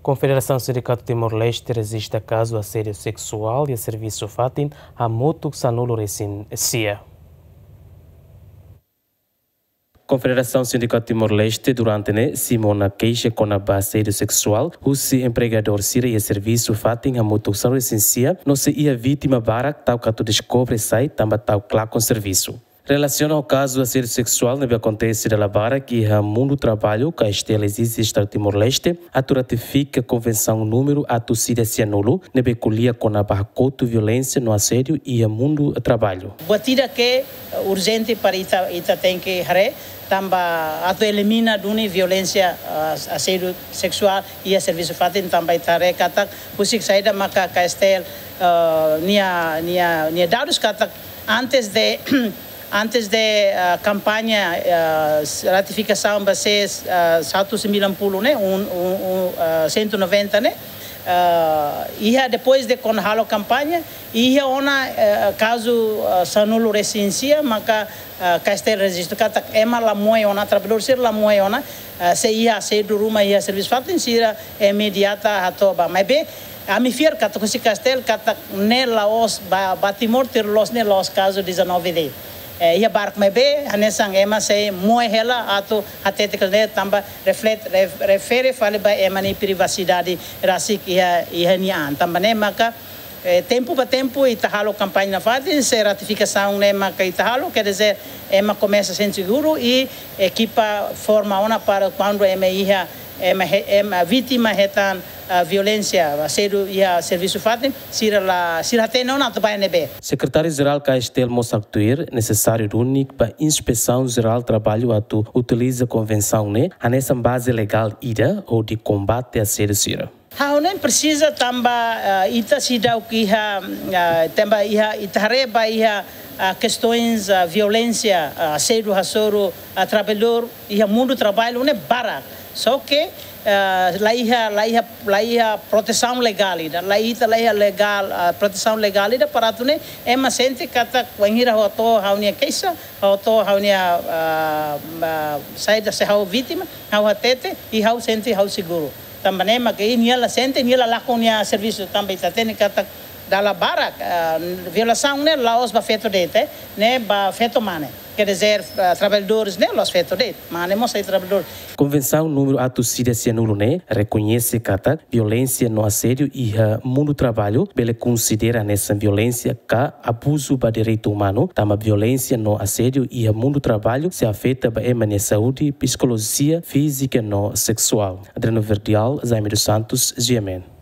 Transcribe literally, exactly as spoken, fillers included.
Confederação Sindicato Timor-Leste resiste a caso de assédio sexual e a serviço fatin a mútuo sanulo recém-cia. Confederação Sindicato Timor-Leste durante né Simona queixa com a assédio sexual o se empregador sira e serviço fatin a mútuo sanulo recém-cia não se ia vítima barak tal que tu descobre sai também tal claro com serviço. Relaciona ao caso do assédio sexual que acontece na Barra que é mundo do trabalho que a Estela existe Estado Timor-Leste, a tu ratifica a convenção número a tu se nulo, nebe colia com a barra coto violência no assédio e a mundo do trabalho. Batida que urgente para ita ita tem que hare tamba atu elimina duni violência uh, assédio sexual e a serviço fatin também tare kata pusik saída maka ka Estel uh, nia nia nia dados kata antes de Antes da uh, campanha uh, ratificação base uh, cento e noventa, né, um, um, uh, cento e noventa, né, uh, e depois de quando halo campanha, e ona uh, caso uh, sanulo recência, maka uh, castel registro kata ema la moe ona trabalhador ser la moe ona uh, se ia se do ruma ia serviço fatin sira imediata hatoba, mas bem a mi fier kata kusi castel kata ne laos batimor ter los ne los caso dezenove de e a barco me be hanesang ema sei moe hela ato atete que tamba reflete refere fale ba ema ni privacidade rasik ia ia ni an tamba ne maka tempo para tempo e tahalo campanha na fase se ratificação ne maka e tahalo quer dizer ema começa sem seguro e equipa forma ona para quando ema ia ema ema vítima retan a violência, assédio e a serviço fatin, sira la sira tem não nato vai nebe. Secretário-geral Castel Mossactuir, necessário único para inspeção geral trabalho atu utiliza a convenção né, a nessa base legal ida ou de combate a assédio sira. Ha nem precisa tamba uh, ita sida o que ha uh, tamba iha itareba iha uh, questões uh, violência, uh, assédio hasoro uh, trabalhador e mundo do trabalho né bara. Só que Uh, lá ia lá ia lá ia proteção legal ida lá ia lá ia legal uh, proteção legal ida para tu né é mas sente kata wangira hoto haunia keisa hoto haunia saída se hau vítima hau atete e hau sente hau seguro também mas que nia la sente nia la laconia serviço também tá tendo kata dalla bara uh, violação né lá os ba feito dete né ba feito mane quer dizer uh, trabalhadores né los feito dete mane mos aí trabalhador. Convenção número a tucida cianulo né reconhece que a violência no assédio e a mundo do trabalho ele considera nessa violência que abuso do direito humano tama violência no assédio e a mundo do trabalho se afeta ba a saúde psicologia física no sexual. Adriano Verdial, Zaime dos Santos, G M N.